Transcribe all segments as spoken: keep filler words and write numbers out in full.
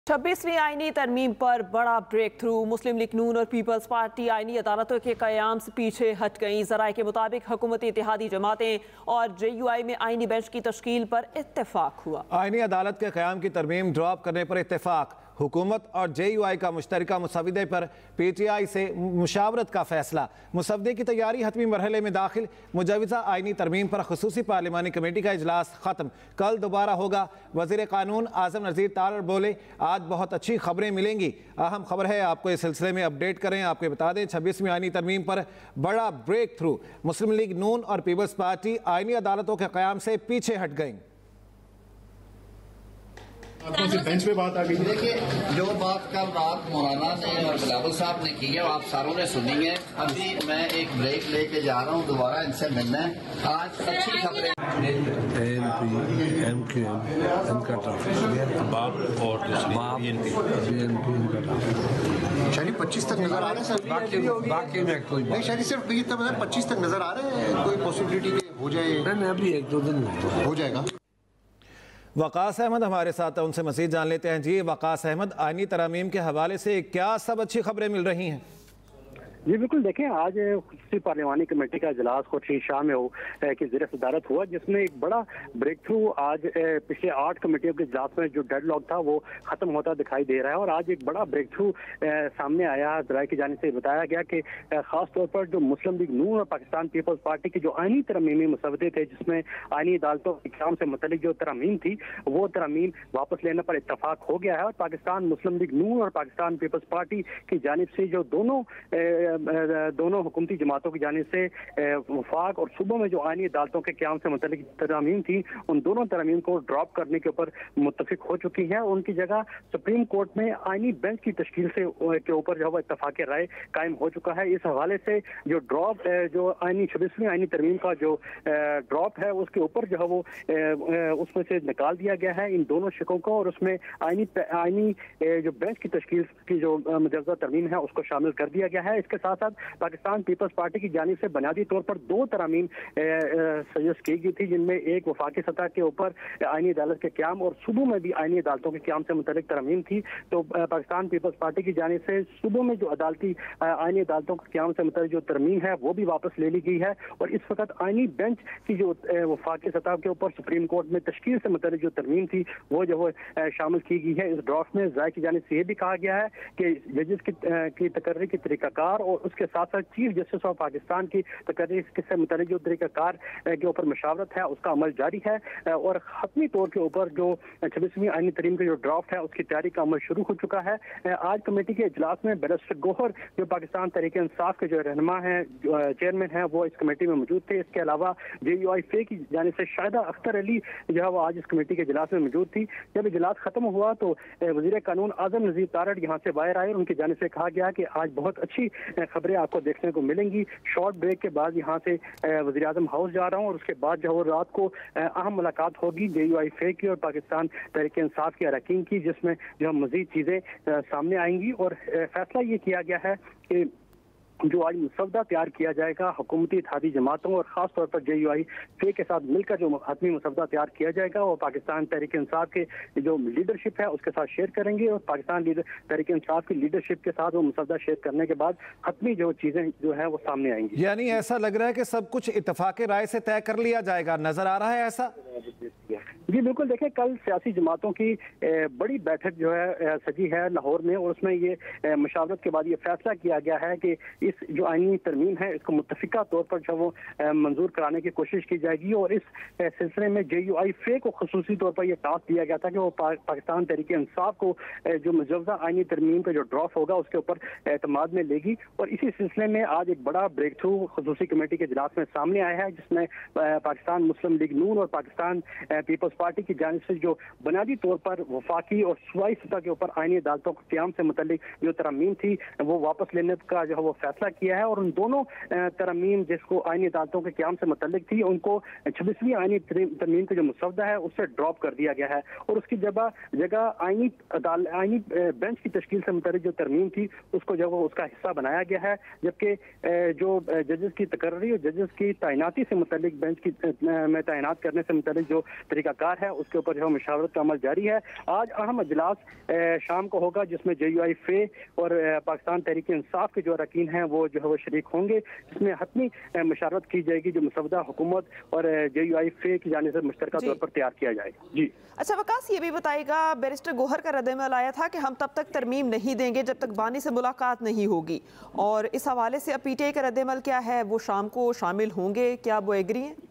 छब्बीसवीं आईनी तरमीम पर बड़ा ब्रेक थ्रू। मुस्लिम लीग नून और पीपल्स पार्टी आईनी अदालतों के क़याम से पीछे हट गईं। ज़राए के मुताबिक हुकूमती इत्तेहादी जमातें और जे यू आई में आईनी बेंच की तश्कील पर इत्तेफाक हुआ। आईनी अदालत के क़याम की तरमीम ड्रॉप करने पर इत्तेफाक। हुकूमत और जे यू आई का मुश्तरका मुसवदे पर पी टी आई से मुशावरत का फैसला। मुसवदे की तैयारी हतमी मरहले में दाखिल। मुजवज़ा आईनी तरमीम पर खुसूसी पार्लिमानी कमेटी का इजलास ख़त्म, कल दोबारा होगा। वज़ीर क़ानून आज़म नज़ीर तारड़ बोले, आज बहुत अच्छी खबरें मिलेंगी। अहम खबर है, आपको इस सिलसिले में अपडेट करें। आपको बता दें, छब्बीसवीं आईनी तरमीम पर बड़ा ब्रेक थ्रू। मुस्लिम लीग नून और पीपल्स पार्टी आईनी अदालतों के क़याम से पीछे हट गई। बेंच पे बात आ गई। देखिए, जो बात कल रात मौलाना ने और बिलावल साहब ने की है, आप सारों ने सुनी है। अभी मैं एक ब्रेक लेके जा रहा हूँ, दोबारा इनसे मिलना है। आज अच्छी खबरें। एम क्यू एम इनका बाप और शायद पच्चीस तक नजर आ रहे हैं सर। बाकी बाकी में कोई नहीं, शायद सिर्फ ये तो पच्चीस तक नजर आ रहे हैं। कोई पॉसिबिलिटी हो जाए? नहीं, अभी एक दो दिन हो जाएगा। वकास अहमद हमारे साथ है, उनसे मज़ीद जान लेते हैं। जी वकास अहमद, आईनी तरमीम के हवाले से क्या सब अच्छी खबरें मिल रही हैं? जी बिल्कुल, देखें, आज खुसूसी पार्लिमानी कमेटी का इजलास खुर्शीद शाह में हो कि ज़ेर सदारत हुआ, जिसमें एक बड़ा ब्रेक थ्रू आज पिछले आठ कमेटियों के इजलास में जो डेडलॉक था वो ख़त्म होता दिखाई दे रहा है। और आज एक बड़ा ब्रेक थ्रू सामने आया। ज़राए की जानिब से बताया गया कि ख़ास तौर पर जो मुस्लिम लीग नून और पाकिस्तान पीपल्स पार्टी के जो आईनी तरमीमी मसवदे थे, जिसमें आईनी अदालतों के क़याम से मुतल्लिक जो तरमीम थी, वो तरमीम वापस लेने पर इत्तफाक हो गया है। और पाकिस्तान मुस्लिम लीग नून और पाकिस्तान पीपल्स पार्टी की जानिब से जो दोनों दोनों हुकूमती जमातों की जानिब से वफाक और सूबों में जो आईनी अदालतों के क़याम से मुतल्लिक तरमीम थी, उन दोनों तरमीम को ड्रॉप करने के ऊपर मुत्तफिक हो चुकी हैं। उनकी जगह सुप्रीम कोर्ट में आईनी बेंच की तश्कील से के ऊपर जो है इत्तफाक राय कायम हो चुका है। इस हवाले से जो ड्रॉप जो आईनी छब्बीसवीं आईनी तरमीम का जो ड्रॉप है, उसके ऊपर जो है वो उसमें से निकाल दिया गया है इन दोनों शिकों को, और उसमें आईनी आईनी जो बेंच की तश्कील की जो मुजवज़ा तरमीम है उसको शामिल कर दिया गया है। इसके साथ साथ पाकिस्तान पीपल्स पार्टी की जानिब से बुनियादी तौर पर दो तरमीम सजेस्ट की गई थी, जिनमें एक वफाकी सतह के ऊपर आईनी अदालत के क़याम और सूबों में भी आईनी अदालतों के क़याम से मुतल्लिक तरमीम थी। तो पाकिस्तान पीपल्स पार्टी की जानिब से सूबों में जो अदालती आईनी अदालतों के क़याम से मुतल्लिक जो तरमीम है वो भी वापस ले ली गई है। और इस वक्त आईनी बेंच की जो वफाकी सतह के ऊपर सुप्रीम कोर्ट में तश्कील से मुतल्लिक जो तरमीम थी वो जो है शामिल की गई है। इस ड्राफ्ट में ज़राए की जानिब से ये भी कहा गया है कि जजेस की, की तकर्री की तरीक़ाकार और उसके साथ साथ चीफ जस्टिस ऑफ पाकिस्तान की तकर्री से मुतल्लिक जो तरीक़ाकार के ऊपर मशावरत है उसका अमल जारी है। और हतमी तौर के ऊपर जो छब्बीसवीं आईनी तरमीम का जो ड्राफ्ट है उसकी तैयारी का अमल शुरू हो चुका है। आज कमेटी के इजलास में बैरिस्टर गौहर जो पाकिस्तान तहरीक इंसाफ के जो रहनुमा हैं, चेयरमैन हैं, वो इस कमेटी में मौजूद थे। इसके अलावा जे यू आई फे की जानिब से शाहिदा अख्तर अली जो है वो आज इस कमेटी के इजलास में मौजूद थी। जब इजलास खत्म हुआ तो वज़ीर क़ानून आज़म नज़ीर तारड़ यहाँ से बाहर आए और उनकी जानिब से कहा गया कि आज बहुत अच्छी खबरें आपको देखने को मिलेंगी। शॉर्ट ब्रेक के बाद यहाँ से वज़ीर आज़म हाउस जा रहा हूँ और उसके बाद जो है रात को अहम मुलाकात होगी जे यू आई फे की और पाकिस्तान तहरीक इंसाफ के अरकान की, जिसमें जो मज़ीद चीज़ें सामने आएंगी। और फैसला ये किया गया है कि जो आज मसवदा तैयार किया जाएगा हुकूमती इत्तेहादी जमातों और ख़ास तौर पर जे यू आई फे के साथ मिलकर जो हतमी मसवदा तैयार किया जाएगा वो पाकिस्तान तहरीक इंसाफ के जो लीडरशिप है उसके साथ शेयर करेंगे। और पाकिस्तान लीडर तहरीक इंसाफ की लीडरशिप के साथ वो मसवदा शेयर करने के बाद हतमी जो चीज़ें जो है वो सामने आएंगी। यानी ऐसा लग रहा है कि सब कुछ इत्तफाक राय से तय कर लिया जाएगा, नजर आ रहा है ऐसा? जी बिल्कुल, देखें, कल सियासी जमातों की बड़ी बैठक जो है सजी है लाहौर में, और उसमें ये मशावरत के बाद ये फैसला किया गया है कि इस जो आईनी तरमीम है इसको मुत्तफिका तौर पर जो वो मंजूर कराने की कोशिश की जाएगी। और इस सिलसिले में जे यू आई फे को खसूसी तौर पर यह टास्क दिया गया था कि वो पा, पाकिस्तान तहरीक इंसाफ को जो मुजवज़ा आईनी तरमीम का जो ड्राफ्ट होगा उसके ऊपर एतमाद में लेगी। और इसी सिलसिले में आज एक बड़ा ब्रेक थ्रू खसूसी कमेटी के इजलास में सामने आया है, जिसमें पाकिस्तान मुस्लिम लीग नून और पाकिस्तान पीपल्स पार्टी की जानिब से जो बुनियादी तौर पर वफाकी और सूबाई सतह के ऊपर आईनी अदालतों के क़याम से मुतल्लिक जो तरमीम थी वो वापस लेने का जो है वो फैसला किया है। और उन दोनों तरमीम जिसको आईनी अदालतों के क़याम से मुतल्लिक थी उनको छब्बीसवीं आईनी तरमीम का जो मसवदा है उससे ड्रॉप कर दिया गया है। और उसकी जगह जगह आईनी अदालत आईनी बेंच की तश्कील से मुतल्लिक जो तरमीम थी उसको जो वो उसका हिस्सा बनाया गया है। जबकि जो जजेस की तकर्री और जजेस की तैनाती से मुतल्लिक बेंच की में तैनात करने से मुतल्लिक जो तरीक़ाकार तैयार है, उसके ऊपर जो मशावरत का अमल जारी है। आज अहम अजलास शाम को होगा जिसमें जे यू आई फे और पाकिस्तान तहरीक इंसाफ के जो अरकान हैं वो जो है वो शरीक होंगे, जिसमें हतमी मशावरत की जाएगी जो मसवदा हुकूमत और जे यू आई फे की जानिब से मुश्तरका तौर पर तैयार किया जाएगा। जी अच्छा वकास, ये भी बताएगा, बैरिस्टर गोहर का रद्द-ए-अमल आया था कि हम तब तक तरमीम नहीं देंगे जब तक बानी से मुलाकात नहीं होगी, और इस हवाले से अब पी टी आई का रद्द-ए-अमल क्या है? वो शाम को शामिल होंगे, क्या वो एग्री हैं?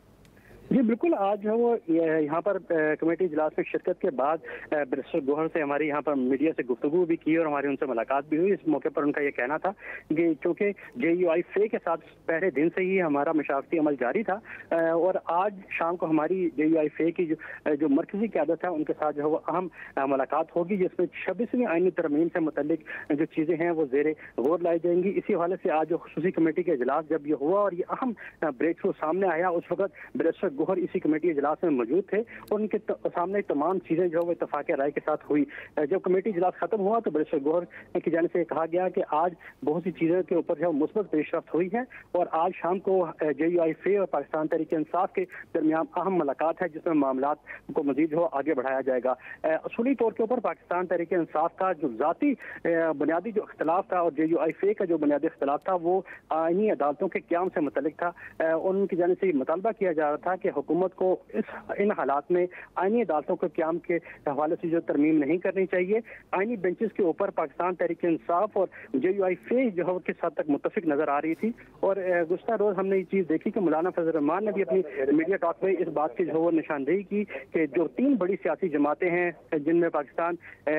जी बिल्कुल, आज जो वो यहाँ पर कमेटी इजलास में शिरकत के बाद बैरिस्टर गोहर से हमारी यहाँ पर मीडिया से गुफ्तगू भी की और हमारी उनसे मुलाकात भी हुई। इस मौके पर उनका ये कहना था कि चूँकि जे यू आई फे के साथ पहले दिन से ही हमारा मशावरती अमल जारी था और आज शाम को हमारी जे यू आई फे की जो जो मरकजी क़यादत है उनके साथ जो है वो अहम मुलाकात होगी, जिसमें छब्बीसवीं आइनी तरमीम से मुतल्लिक जो चीज़ें हैं वो ज़ेरे गौर लाई जाएंगी। इसी हवाले से आज जो खुसूसी कमेटी का इजलास जब ये हुआ और ये अहम ब्रेक थ्रू सामने आया, उस वक्त बैरिस्टर गोहर इसी कमेटी इजलास में मौजूद थे और उनके सामने तमाम चीजें जो है इत्तफाक राय के साथ हुई। जब कमेटी इजलास खत्म हुआ तो बैरिस्टर गोहर की जानिब से कहा गया कि आज बहुत सी चीजों के ऊपर जो मुस्बत पेशरफ्त हुई है और आज शाम को जे यू आई फे और पाकिस्तान तहरीक इंसाफ के दरमियान अहम मुलाकात है जिसमें मामलात को मजीद जो आगे बढ़ाया जाएगा। असूली तौर के ऊपर पाकिस्तान तहरीक इंसाफ का जो जाती बुनियादी जो इख्तलाफ था और जे यू आई फे का जो बुनियादी इख्तलाफ था वो आईनी अदालतों के क़याम से मुतल्लिक था। उनकी जानिब से मुतालबा किया जा रहा था कि हुकूमत को इस इन हालात में आईनी अदालतों के क़याम के हवाले से जो तरमीम नहीं करनी चाहिए। आईनी बेंचेस के ऊपर पाकिस्तान तहरीक इंसाफ और जे यू आई फे जो है किस हद तक मुत्तफिक नजर आ रही थी और गुज़श्ता रोज हमने ये चीज़ देखी कि मौलाना फजल रहमान ने भी अपनी मीडिया टॉक में इस बात की जो है निशानदेही की कि जो तीन बड़ी सियासी जमातें हैं जिनमें पाकिस्तान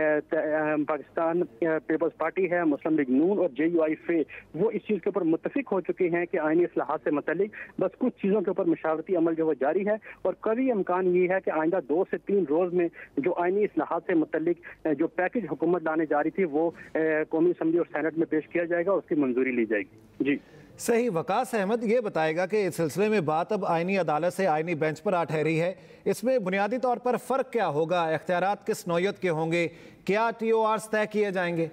पाकिस्तान पीपल्स पार्टी है, मुस्लिम लीग नून और जे यू आई फे, वो इस चीज़ के ऊपर मुत्तफिक हो चुके हैं कि आईनी इस्लाहात से मुतल्लिक बस कुछ चीज़ों के ऊपर मशावरती अमल जो है जारी है और कभी इम्कान ये है कि आइंदा दो से तीन रोज में जो आईनी इस्लाहात से मुतल्लिक जो पैकेज हुकूमत लाने जा रही थी वो कौमी असम्बली और सेनेट में पेश किया जाएगा और उसकी मंजूरी ली जाएगी। जी सही। वकास अहमद ये बताएगा कि इस सिलसिले में बात अब आईनी अदालत से आईनी बेंच पर आ ठहरी है, इसमें बुनियादी तौर पर फ़र्क क्या होगा? इख्तियारात किस नौयत के होंगे? क्या टी ओ आर्स तय किए जाएंगे?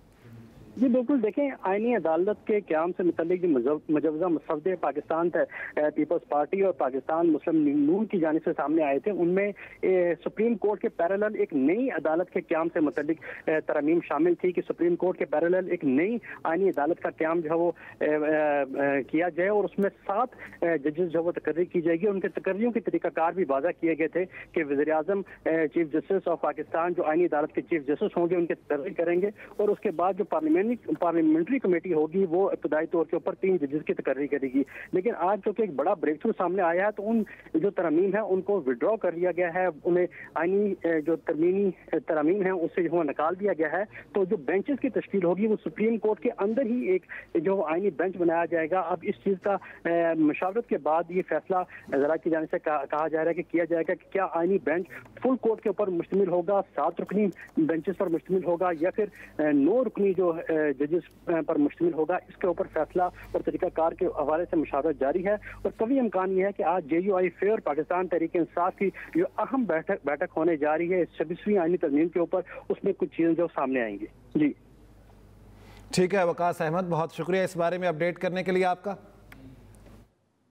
जी बिल्कुल, देखें आईनी अदालत के क़याम से मुतल्लिक जो मजवज़ा मसवदे पाकिस्तान पीपल्स पार्टी और पाकिस्तान मुस्लिम लीग नून की जानिब से सामने आए थे, उनमें सुप्रीम कोर्ट के पैरेलल एक नई अदालत के क़याम से मुतल्लिक तरमीम शामिल थी कि सुप्रीम कोर्ट के पैरेलल एक नई आईनी अदालत का क़याम जो है वो किया जाए और उसमें सात जजेस जो वो तकर्री की जाएगी। उनके तकर्रियों के तरीक़ाकार भी वाज़ा किए गए थे कि वज़ीर-ए-आज़म चीफ जस्टिस ऑफ पाकिस्तान जो आईनी अदालत के चीफ जस्टिस होंगे उनके तकर्री करेंगे और उसके बाद जो पार्लियामेंट पार्लियामेंट्री कमेटी होगी वो इब्तदाई तौर के ऊपर तीन जजेस की तकर्री करेगी। लेकिन आज जो कि एक बड़ा ब्रेक थ्रू सामने आया है तो उन जो तरमीम है उनको विड्रॉ कर लिया गया है, उन्हें आईनी जो तरमीमी तरमीम है उससे जो निकाल दिया गया है। तो जो बेंचेस की तश्कील होगी वो सुप्रीम कोर्ट के अंदर ही एक जो आईनी बेंच बनाया जाएगा। अब इस चीज़ का मशावरत के बाद ये फैसला ज़रा की जाने से कहा जा रहा है कि किया जाएगा कि क्या आईनी बेंच फुल कोर्ट के ऊपर मुश्तमिल होगा, सात रुकनी बेंचेस पर मुश्तमिल होगा या फिर नौ रुकनी जो जजेस पर मुश्तमिल होगा। इसके ऊपर फैसला और तरीकाकार के हवाले से मुशावरत जारी है और कभी इम्कान ये है कि आज जे यू आई फे और पाकिस्तान तहरीक इंसाफ की जो अहम बैठक बैठक होने जा रही है इस छब्बीसवीं आईनी तरमीम के ऊपर, उसमें कुछ चीज़ें जो सामने आएंगी। जी ठीक है वकास अहमद, बहुत शुक्रिया इस बारे में अपडेट करने के लिए आपका।